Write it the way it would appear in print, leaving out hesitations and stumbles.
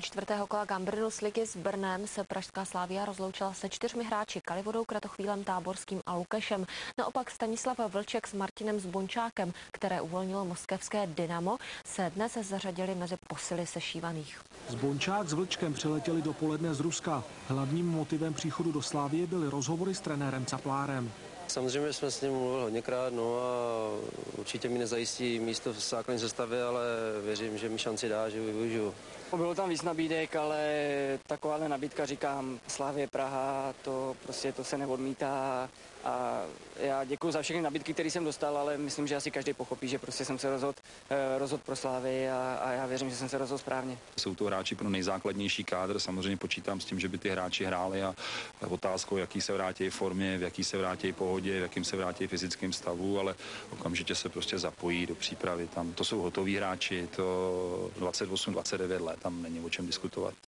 utkání čtvrtého kola Gambrinus ligy s Brnem se pražská Slavia rozloučila se 4 hráči: Kalivodou, Kratochvílem, Táborským a Lukešem. Naopak Stanislav Vlček s Martinem Zbončákem, které uvolnilo moskevské Dynamo, se dnes zařadili mezi posily sešívaných. Zbončák s Vlčkem přiletěli dopoledne z Ruska. Hlavním motivem příchodu do Slavie byly rozhovory s trenérem Caplárem. Samozřejmě jsme s ním mluvili hodněkrát, no a určitě mi nezajistí místo v základní sestavě, ale věřím, že mi šanci dá, že ji využiju. Bylo tam víc nabídek, ale takováhle nabídka, říkám, Slavie Praha, to se neodmítá. A já děkuji za všechny nabídky, které jsem dostal, ale myslím, že asi každý pochopí, že prostě jsem se rozhodl pro Slavii a já věřím, že jsem se rozhodl správně. Jsou to hráči pro nejzákladnější kádr, samozřejmě počítám s tím, že by ty hráči hráli a otázkou, jaký se vrátí v formě, v jaký se vrátí pohodě, v jakým se vrátí fyzickém stavu, ale okamžitě se prostě zapojí do přípravy. Tam to jsou hotoví hráči, to 28, 29 let, tam není o čem diskutovat.